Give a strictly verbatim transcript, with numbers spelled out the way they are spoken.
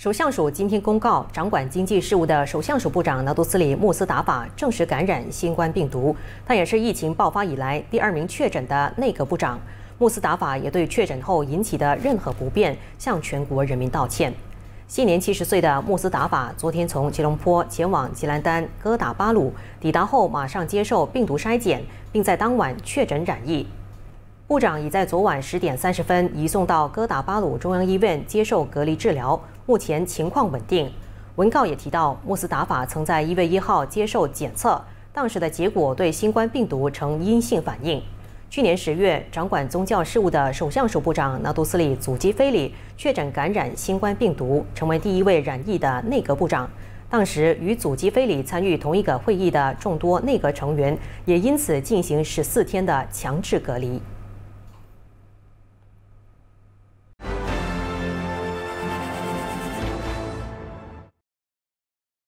首相署今天公告，掌管经济事务的首相署部长拿督斯里穆斯达法证实感染新冠病毒，他也是疫情爆发以来第二名确诊的内阁部长。穆斯达法也对确诊后引起的任何不便向全国人民道歉。现年七十岁的穆斯达法昨天从吉隆坡前往吉兰丹哥打巴鲁，抵达后马上接受病毒筛检，并在当晚确诊染疫。部长已在昨晚十点三十分移送到哥打巴鲁中央医院接受隔离治疗，目前情况稳定。文告也提到，穆斯达法曾在一月一号接受检测，当时的结果对新冠病毒呈阴性反应。去年十月，掌管宗教事务的首相署部长拿督斯里祖基菲里确诊感染新冠病毒，成为第一位染疫的内阁部长。当时与祖基菲里参与同一个会议的众多内阁成员，也因此进行十四天的强制隔离。